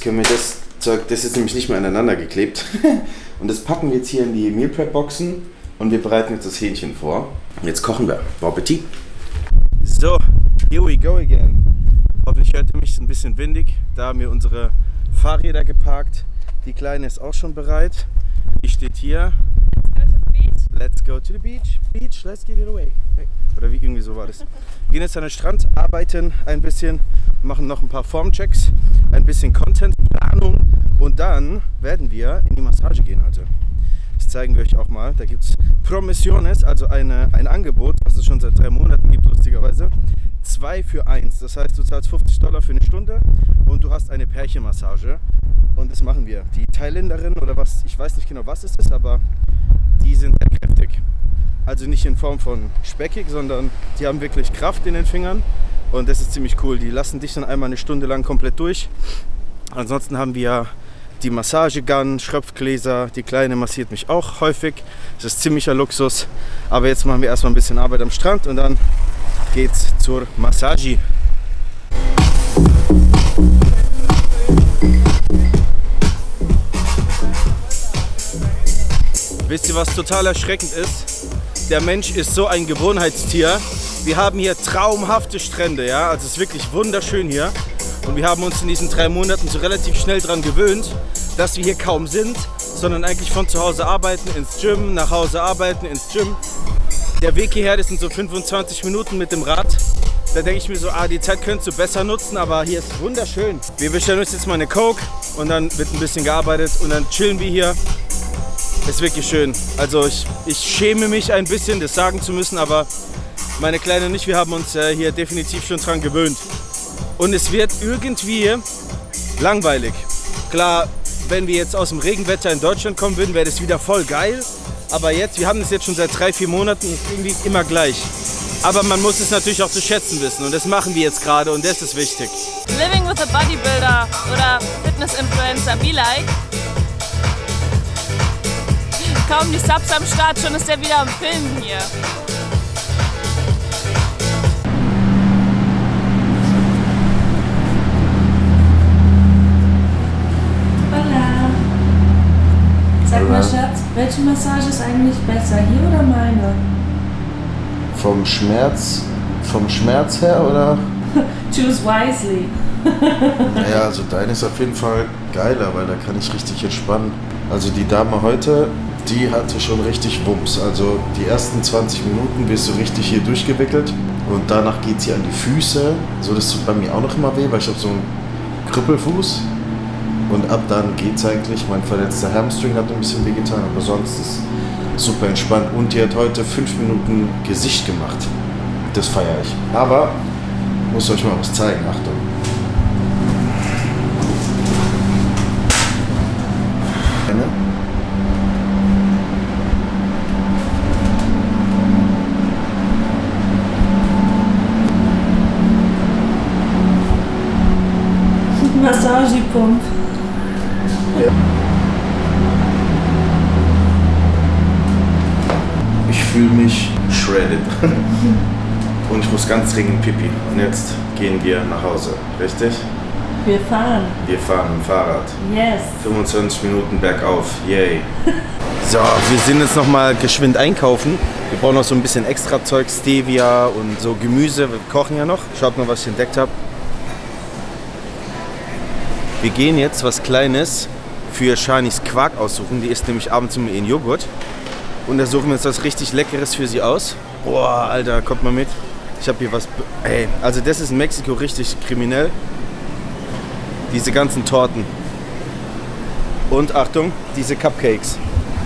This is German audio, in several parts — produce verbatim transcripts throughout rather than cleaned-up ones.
können wir das Zeug, das ist nämlich nicht mehr aneinander geklebt. Und das packen wir jetzt hier in die Meal Prep Boxen und wir bereiten jetzt das Hähnchen vor. Und jetzt kochen wir. Bon Appetit! So, here we go again. Hoffentlich hört ihr mich, ist ein bisschen windig. Da haben wir unsere Fahrräder geparkt. Die Kleine ist auch schon bereit. Die steht hier. Let's go to the beach. Beach, let's get it away. Oder wie irgendwie so war das. Wir gehen jetzt an den Strand, arbeiten ein bisschen, machen noch ein paar Formchecks, ein bisschen Contentplanung und dann werden wir in die Massage gehen heute. Das zeigen wir euch auch mal. Da gibt es Promisiones, also eine, ein Angebot, was es schon seit drei Monaten gibt, lustigerweise. zwei für eins. Das heißt, du zahlst fünfzig Dollar für eine Stunde und du hast eine Pärchenmassage. Und das machen wir. Die Thailänderin oder was, ich weiß nicht genau, was es ist, aber die sind sehr kräftig. Also nicht in Form von speckig, sondern die haben wirklich Kraft in den Fingern. Und das ist ziemlich cool. Die lassen dich dann einmal eine Stunde lang komplett durch. Ansonsten haben wir die Massagegun, Schröpfgläser. Die Kleine massiert mich auch häufig. Das ist ziemlicher Luxus. Aber jetzt machen wir erstmal ein bisschen Arbeit am Strand und dann geht's zur Massage. Wisst ihr, was total erschreckend ist? Der Mensch ist so ein Gewohnheitstier. Wir haben hier traumhafte Strände, ja, also es ist wirklich wunderschön hier. Und wir haben uns in diesen drei Monaten so relativ schnell daran gewöhnt, dass wir hier kaum sind, sondern eigentlich von zu Hause arbeiten, ins Gym, nach Hause arbeiten, ins Gym. Der Weg hierher, das sind so fünfundzwanzig Minuten mit dem Rad. Da denke ich mir so, ah, die Zeit könntest du besser nutzen, aber hier ist wunderschön. Wir bestellen uns jetzt mal eine Coke und dann wird ein bisschen gearbeitet und dann chillen wir hier. Ist wirklich schön. Also ich, ich schäme mich ein bisschen, das sagen zu müssen, aber meine Kleine und ich, wir haben uns äh, hier definitiv schon dran gewöhnt. Und es wird irgendwie langweilig. Klar, wenn wir jetzt aus dem Regenwetter in Deutschland kommen würden, wäre das wieder voll geil. Aber jetzt, wir haben das jetzt schon seit drei, vier Monaten, ist irgendwie immer gleich. Aber man muss es natürlich auch zu schätzen wissen und das machen wir jetzt gerade und das ist wichtig. Living with a bodybuilder oder Fitness-Influencer be like. Kaum die Subs am Start, schon ist er wieder am Filmen hier. Hola. Sag mal, Schatz, welche Massage ist eigentlich besser, hier oder meine? Vom Schmerz, vom Schmerz her oder? Choose wisely. Naja, also deine ist auf jeden Fall geiler, weil da kann ich richtig entspannen. Also die Dame heute, die hatte schon richtig Wumms. Also die ersten zwanzig Minuten wirst du richtig hier durchgewickelt und danach geht sie an die Füße. So, das tut bei mir auch noch immer weh, weil ich habe so einen Krüppelfuß. Und ab dann geht's eigentlich. Mein verletzter Hamstring hat ein bisschen wehgetan, aber sonst ist super entspannt. Und die hat heute fünf Minuten Gesicht gemacht. Das feiere ich. Aber muss euch mal was zeigen. Achtung. Eine. Massagepump. Ja. Ich fühle mich shredded. Und ich muss ganz dringend pipi. Und jetzt gehen wir nach Hause, richtig? Wir fahren. Wir fahren mit dem Fahrrad. Yes. fünfundzwanzig Minuten bergauf. Yay. So, wir sind jetzt noch mal geschwind einkaufen. Wir brauchen noch so ein bisschen extra Zeug, Stevia und so Gemüse. Wir kochen ja noch. Schaut mal, was ich entdeckt habe. Wir gehen jetzt was Kleines für Shanis Quark aussuchen. Die isst nämlich abends immer ihren Joghurt. Und da suchen wir uns was richtig Leckeres für sie aus. Boah, Alter, kommt mal mit. Ich habe hier was... Ey, also das ist in Mexiko richtig kriminell. Diese ganzen Torten. Und Achtung, diese Cupcakes.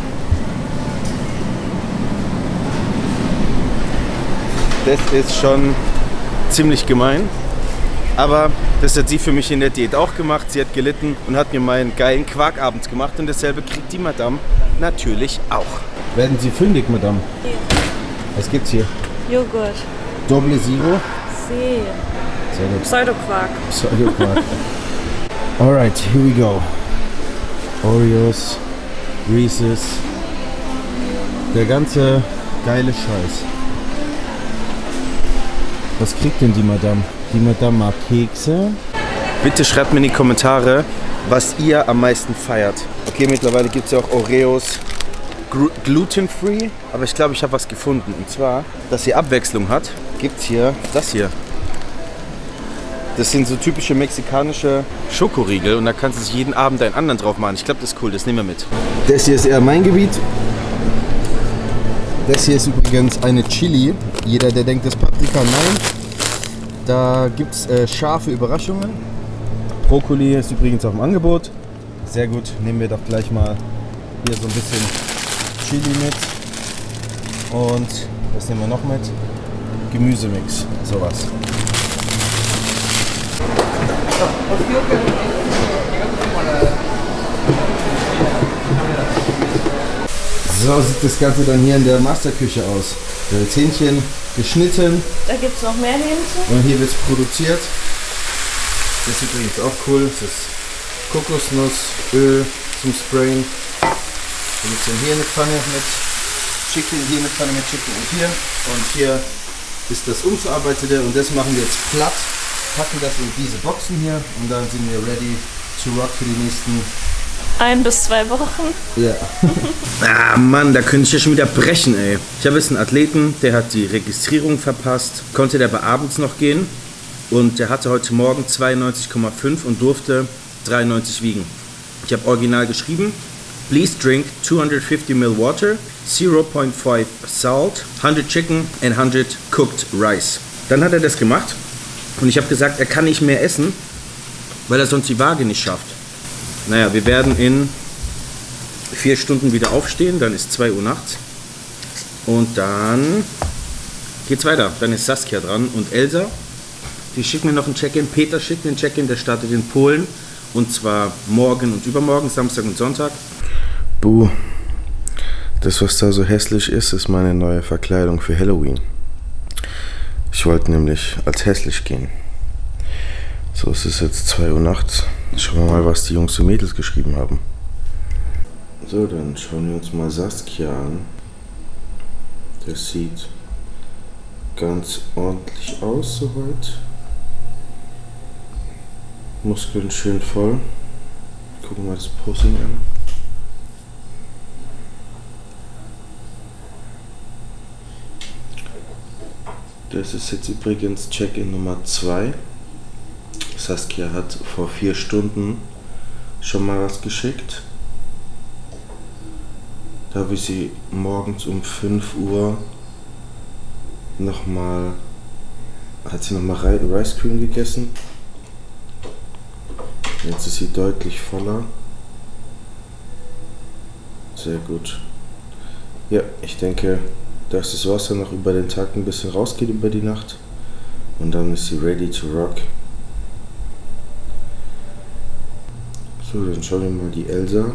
Das ist schon ziemlich gemein. Aber das hat sie für mich in der Diät auch gemacht. Sie hat gelitten und hat mir meinen geilen Quarkabend gemacht. Und dasselbe kriegt die Madame natürlich auch. Werden Sie fündig, Madame? Ja. Was gibt's hier? Joghurt. Doble Zero? See. Sehr gut. Pseudoquark. Pseudoquark. Alright, here we go. Oreos, Reese's. Der ganze geile Scheiß. Was kriegt denn die Madame? Die Madame mag Kekse. Bitte schreibt mir in die Kommentare, was ihr am meisten feiert. Okay, mittlerweile gibt es ja auch Oreos gluten-free, aber ich glaube, ich habe was gefunden. Und zwar, dass sie Abwechslung hat, gibt es hier das hier. Das sind so typische mexikanische Schokoriegel und da kannst du sich jeden Abend einen anderen drauf machen. Ich glaube, das ist cool, das nehmen wir mit. Das hier ist eher mein Gebiet. Das hier ist übrigens eine Chili. Jeder, der denkt, das ist Paprika, nein. Da gibt es äh, scharfe Überraschungen. Brokkoli ist übrigens auch im Angebot. Sehr gut, nehmen wir doch gleich mal hier so ein bisschen Chili mit. Und was nehmen wir noch mit? Gemüsemix, sowas. So sieht das Ganze dann hier in der Masterküche aus. Da wird Hähnchen geschnitten. Da gibt es noch mehr Hähnchen. Und hier wird es produziert. Das ist übrigens auch cool. Das ist Kokosnussöl zum Sprayen. Da gibt es dann hier eine Pfanne mit Chicken, hier eine Pfanne mit Chicken und hier. Und hier ist das unverarbeitete und das machen wir jetzt platt. Packen das in diese Boxen hier und dann sind wir ready to rock für die nächsten ein bis zwei Wochen. Ja. Ah Mann, da könnte ich ja schon wieder brechen, ey. Ich habe jetzt einen Athleten, der hat die Registrierung verpasst, konnte der aber abends noch gehen und der hatte heute Morgen zweiundneunzig Komma fünf und durfte dreiundneunzig wiegen. Ich habe original geschrieben, please drink two hundred fifty milliliter water, zero point five salt, hundred chicken and hundred cooked rice. Dann hat er das gemacht. Und ich habe gesagt, er kann nicht mehr essen, weil er sonst die Waage nicht schafft. Naja, wir werden in vier Stunden wieder aufstehen, dann ist zwei Uhr nachts. Und dann geht's weiter. Dann ist Saskia dran und Elsa. Die schicken mir noch ein Check-in. Peter schickt mir ein Check-in, der startet in Polen. Und zwar morgen und übermorgen, Samstag und Sonntag. Buh, das was da so hässlich ist, ist meine neue Verkleidung für Halloween. Ich wollte nämlich als hässlich gehen. So, es ist jetzt zwei Uhr nachts. Schauen wir mal, was die Jungs und Mädels geschrieben haben. So, dann schauen wir uns mal Saskia an. Das sieht ganz ordentlich aus soweit. Muskeln schön voll. Gucken wir mal das Posing an. Das ist jetzt übrigens Check-in Nummer zwei. Saskia hat vor vier Stunden schon mal was geschickt. Da habe ich sie morgens um fünf Uhr nochmal, hat sie nochmal Rice Cream gegessen. Jetzt ist sie deutlich voller. Sehr gut. Ja, ich denke, dass das Wasser noch über den Tag ein bisschen rausgeht über die Nacht und dann ist sie ready to rock. So, dann schauen wir mal die Elsa.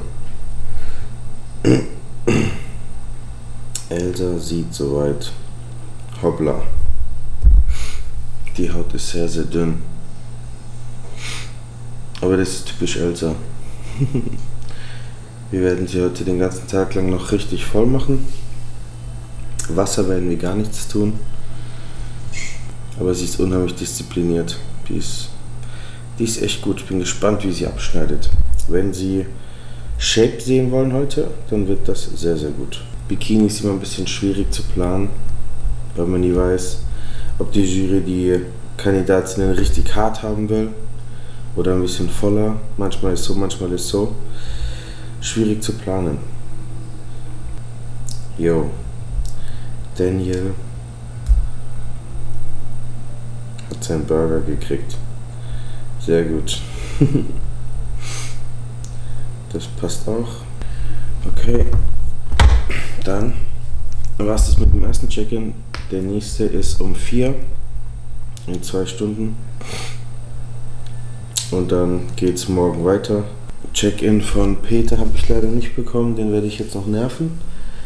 Elsa sieht soweit, hoppla, die Haut ist sehr sehr dünn, aber das ist typisch Elsa. Wir werden sie heute den ganzen Tag lang noch richtig voll machen. Wasser werden wir gar nichts tun. Aber sie ist unheimlich diszipliniert. Die ist, die ist echt gut. Ich bin gespannt, wie sie abschneidet. Wenn Sie Shape sehen wollen heute, dann wird das sehr, sehr gut. Bikini ist immer ein bisschen schwierig zu planen, weil man nie weiß, ob die Jury die Kandidatinnen richtig hart haben will oder ein bisschen voller. Manchmal ist so, manchmal ist so. Schwierig zu planen. Jo. Daniel hat seinen Burger gekriegt. Sehr gut. Das passt auch. Okay. Dann war es das mit dem ersten Check-in. Der nächste ist um vier. In zwei Stunden. Und dann geht es morgen weiter. Check-in von Peter habe ich leider nicht bekommen. Den werde ich jetzt noch nerven.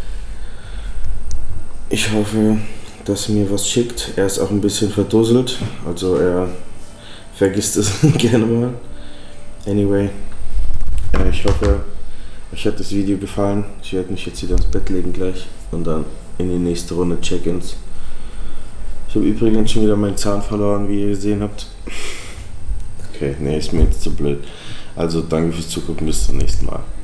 Ich hoffe, dass er mir was schickt. Er ist auch ein bisschen verdusselt, also er vergisst es gerne mal. Anyway, äh, ich hoffe, euch hat das Video gefallen. Ich werde mich jetzt wieder ins Bett legen gleich und dann in die nächste Runde Check-ins. Ich habe übrigens schon wieder meinen Zahn verloren, wie ihr gesehen habt. Okay, nee, ist mir jetzt zu blöd. Also danke fürs Zugucken, bis zum nächsten Mal.